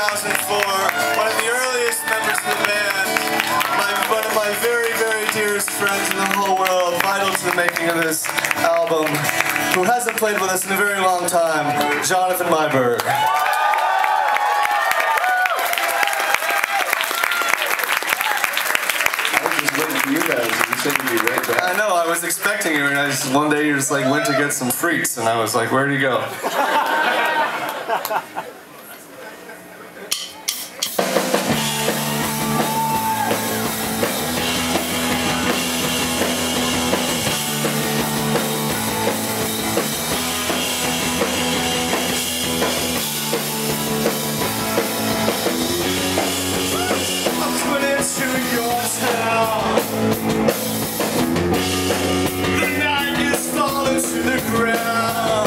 2004, one of the earliest members of the band, one of my very, very dearest friends in the whole world, vital to the making of this album, who hasn't played with us in a very long time, Jonathan Myberg. You guys, you said you'd be right back. I know, I was expecting you, and one day you just like went to get some freaks, and I was like, where'd he go? The night is falling to the ground,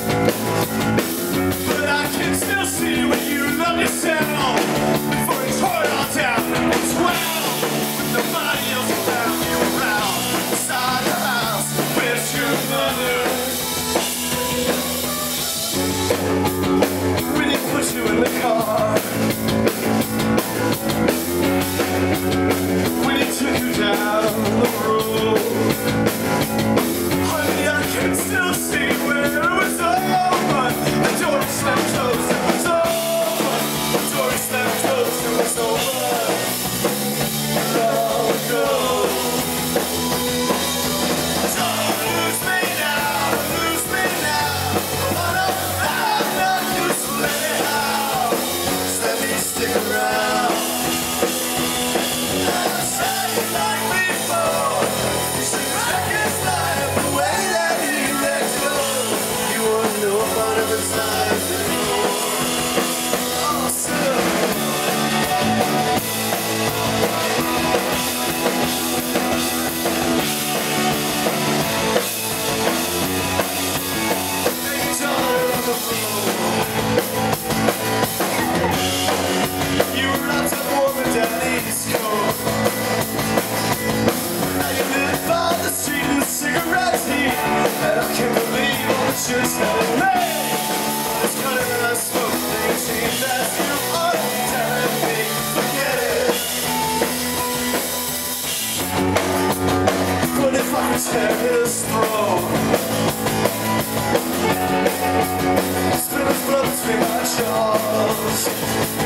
but I can still see when you love yourself before it's torn all down and swell with the money else around you around inside the house with your mother. When he puts you in the car, when he took you down the road, honey, I can still see where it was over. The door slammed closed, it was over. The door slammed closed, it was over. Long ago. Don't lose me now, lose me now. Oh no, I'm not useful anyhow. Just let me stick around. You're telling me it's cutting and I smoke things. That you are telling me, forget it. But if I could tear his throat, spin his blood between my jaws.